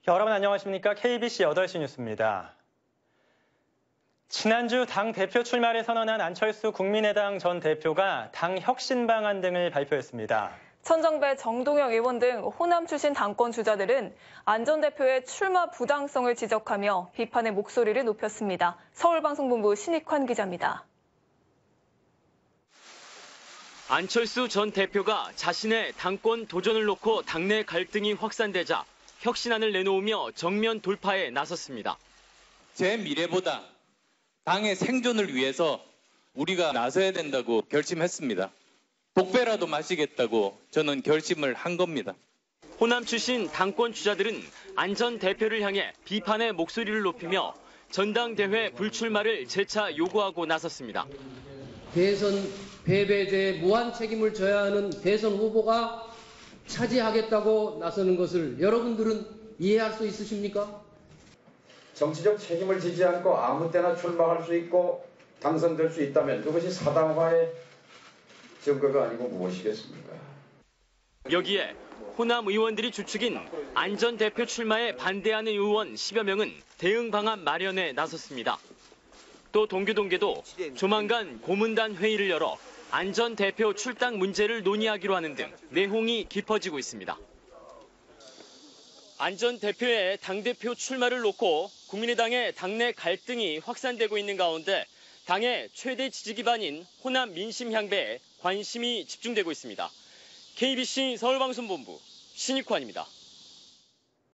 여러분 안녕하십니까? KBC 8시 뉴스입니다. 지난주 당 대표 출마를 선언한 안철수 국민의당 전 대표가 당 혁신 방안 등을 발표했습니다. 천정배, 정동영 의원 등 호남 출신 당권 주자들은 안 전 대표의 출마 부당성을 지적하며 비판의 목소리를 높였습니다. 서울방송본부 신익환 기자입니다. 안철수 전 대표가 자신의 당권 도전을 놓고 당내 갈등이 확산되자 혁신안을 내놓으며 정면 돌파에 나섰습니다. 제 미래보다 당의 생존을 위해서 우리가 나서야 된다고 결심했습니다. 독배라도 마시겠다고 저는 결심을 한 겁니다. 호남 출신 당권 주자들은 안 전 대표를 향해 비판의 목소리를 높이며 전당대회 불출마를 재차 요구하고 나섰습니다. 대선 패배제에 무한 책임을 져야 하는 대선 후보가 차지하겠다고 나서는 것을 여러분들은 이해할 수 있으십니까? 정치적 책임을 지지 않고 아무 때나 출마할 수 있고 당선될 수 있다면 그것이 사당화의 증거가 아니고 무엇이겠습니까? 여기에 호남 의원들이 주축인 안 전 대표 출마에 반대하는 의원 10여 명은 대응 방안 마련에 나섰습니다. 또 동교동계도 조만간 고문단 회의를 열어 안 전 대표 출당 문제를 논의하기로 하는 등 내홍이 깊어지고 있습니다. 안 전 대표의 당대표 출마를 놓고 국민의당의 당내 갈등이 확산되고 있는 가운데 당의 최대 지지 기반인 호남 민심 향배에 관심이 집중되고 있습니다. KBC 서울방송본부 신익환입니다.